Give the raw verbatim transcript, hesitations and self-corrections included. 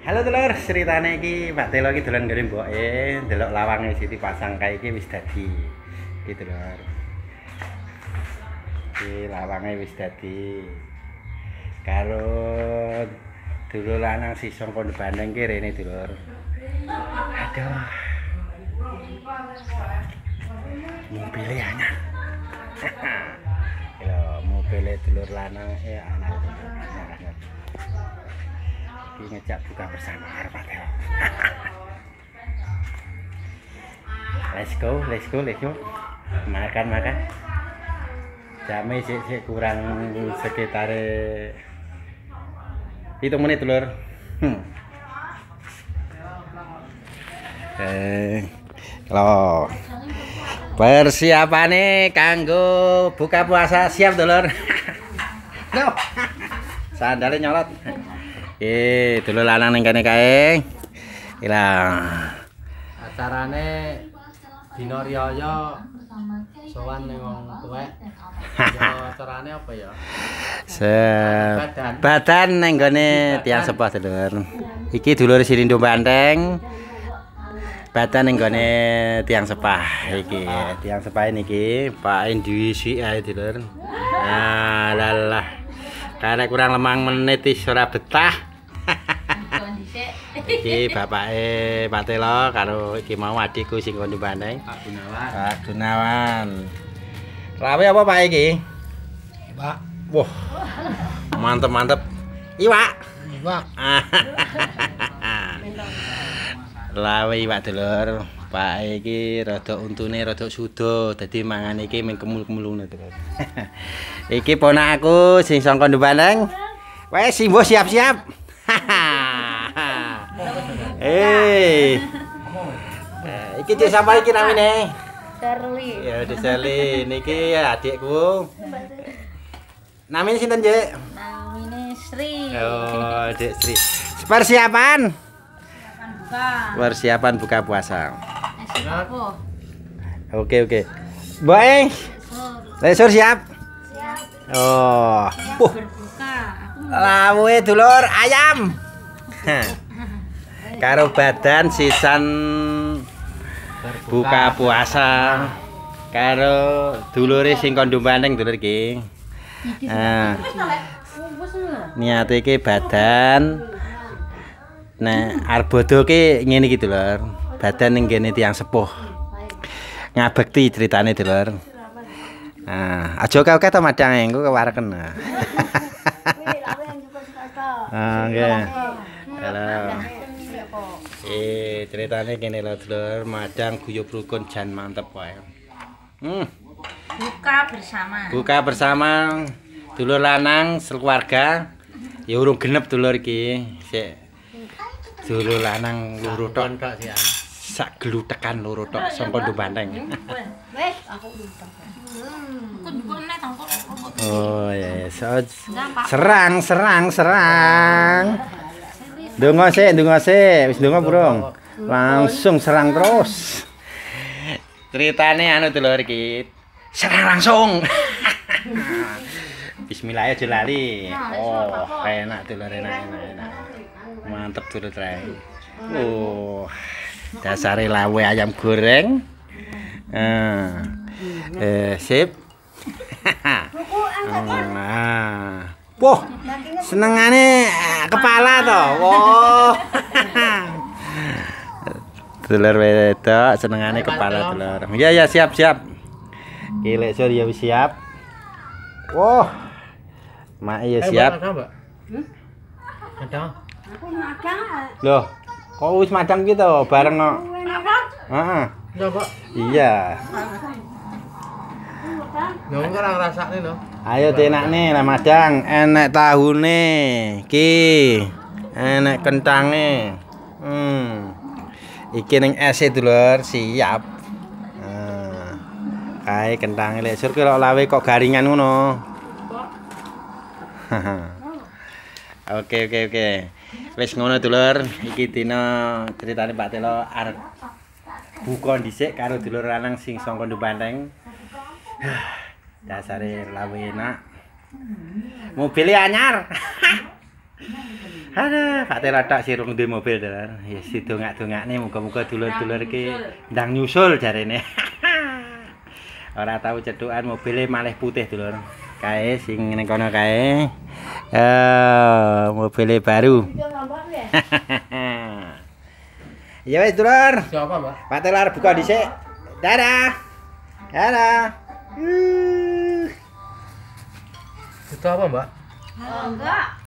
Halo dulur, ceritane iki Pak Telo iki dolan ngene mboke, ndelok lawange Siti pasang kae iki wis dadi. Iki dulur. Iki lawange wis dadi. Karo dulur lanang si sangka Bandeng ki rene dulur. Aduh. Mobilnya anyar. Yo, mobilnya dulur lanang eh anyar. Ngejak buka bersama Pak Telo. Let's go, let's go, let's go. Makan makan. Jamnya sih sih kurang sekitar hitung menit dulur. Hmm. Eh, kalau persiapane kanggo buka puasa siap dulur. No. Sandalnya nyolot. Eh, dulur lanang ning kene kae. Ilang. Acarane dina riyaya sowan ning wong tuwek. Ya acarane apa ya? Se badan ning gone tiyang sepuh dulur. Iki dulur Sirindo Bandeng. Badan ning gone tiyang sepah iki. Tiyang sepah niki Pak Endi si ae dulur. Ah lalah. Karena kurang lemang menit wis ora betah. Iki bapake Pak Telo karo iki mau adikku sing kono Bandeng. Pak Gunawan. Pak Gunawan. Lawe apa Pak iki? Iwak. Wah. Mantep-mantep. Iwak. Iwak. Lawe iwak dulur. Pak iki rada untune rada suda, dadi mangan iki mung kemul-kemulune dulur. Iki ponakku sing sangka Bandeng. Wes simbo siap-siap. Eh. Iki cek sampai iki namine. Sherly. Ya, udah Sherly. Niki adikku. Namanya sinten, Jek? Namine Sri. Oh, Dek Sri. Persiapan. Buka. Persiapan buka puasa. Esok apa? Oke, oke. Mbak, lesur siap? Siap. Oh. Siap Puh. berbuka. Aku Lawe dulur ayam. Karo badan sisan buka puasa karo dulure sing kondo Bandeng dulur iki. Nah, niate iki badan nek arep bodho ki ngene iki dulur. Badan ning kene tiyang sepuh. Ngabekti ceritane dulur. Nah, aja kau kata madang engko kewareken. Ah, nggih. Halo. Eh, ceritane kene lho, Dulur, madang guyub rukun jan mantep wae. Hmm, buka bersama. buka bersama dulur lanang sekeluarga. Ya urung genep dulur iki. Sik dulur lanang loro tok Kak sian. sak glutekan loro tok sangka Bandeng. Wes, aku lupa. Hmm. Aku juga nek tangkok. Oh ya, so, serang, serang, serang. Dongo sih, dongo sih, wis dongo burung. Langsung serang terus. Ceritane anu dulur iki. Serang langsung. Bismillah aja lali. Oh, enak dulur, enak, enak, enak. Mantep dulur trai. Oh, dasare lawe ayam goreng. Ah. Eh, sip. Nah. Wah, senengane kepala to. Wah. Dulur wedok senengane kepala dulur. Iya ya siap siap. Kilek sur ya wis siap. Wah. Mak ya siap. Hmm? Ada. Aku makan. Loh, kok wis madang ki to bareng kok. Heeh. Ya, Pak. Iya. Nang ora ngrasakne lho. Ayo tenakne lah madang, enek tahune. Ki. Enek kentange. Hmm. Iki ning es e dulur, siap. Nah. Kae kentange lek sur ki lawe kok garingan ngono. Oke oke oke. Wis ngono dulur, iki dina critane Pak Telo arep buka dhisik karo dulur lanang sing sangka Bandeng. Dasare lawe enak. Mobilnya anyar. Aduh, Pak Tela tak sirung duwe mobil dulur. Ya si dongak-dongakne muga-muga dulur-dulur iki ndang nyusul jarene. Ora tahu cetukan mobilnya malah putih dulur. Kae sing ning kono kae. Eh, mobilnya baru. Ya wis dulur. Siapa, Mbak? Pak Tela buka dhisik. Dadah. Dadah. Uh. Itu apa, Mbak? Enggak.